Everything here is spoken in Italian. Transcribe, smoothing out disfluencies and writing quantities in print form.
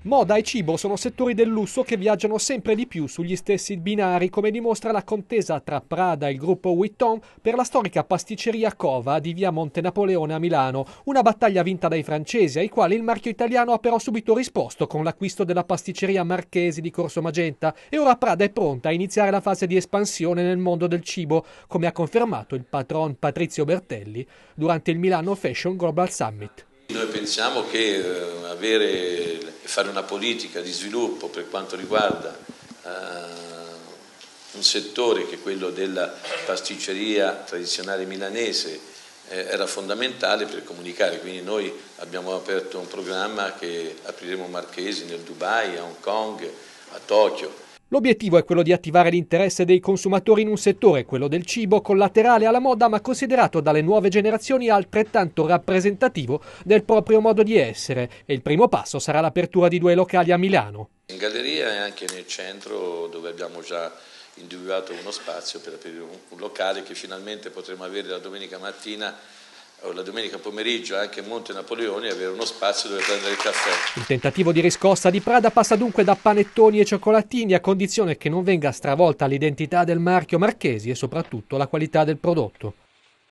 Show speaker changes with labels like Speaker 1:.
Speaker 1: Moda e cibo sono settori del lusso che viaggiano sempre di più sugli stessi binari, come dimostra la contesa tra Prada e il gruppo Vuitton per la storica pasticceria Cova di via Monte Napoleone a Milano, una battaglia vinta dai francesi, ai quali il marchio italiano ha però subito risposto con l'acquisto della pasticceria Marchesi di Corso Magenta, e ora Prada è pronta a iniziare la fase di espansione nel mondo del cibo, come ha confermato il patron Patrizio Bertelli durante il Milano Fashion Global Summit.
Speaker 2: Noi pensiamo che fare una politica di sviluppo per quanto riguarda un settore che è quello della pasticceria tradizionale milanese era fondamentale per comunicare, quindi noi abbiamo aperto un programma che apriremo Marchesi nel Dubai, a Hong Kong, a Tokyo.
Speaker 1: L'obiettivo è quello di attivare l'interesse dei consumatori in un settore, quello del cibo, collaterale alla moda ma considerato dalle nuove generazioni altrettanto rappresentativo del proprio modo di essere, e il primo passo sarà l'apertura di 2 locali a Milano.
Speaker 2: In galleria e anche nel centro, dove abbiamo già individuato uno spazio per aprire un locale che finalmente potremo avere la domenica mattina o la domenica pomeriggio anche a Monte Napoleone, e avere uno spazio dove prendere il caffè.
Speaker 1: Il tentativo di riscossa di Prada passa dunque da panettoni e cioccolatini, a condizione che non venga stravolta l'identità del marchio Marchesi e soprattutto la qualità del prodotto.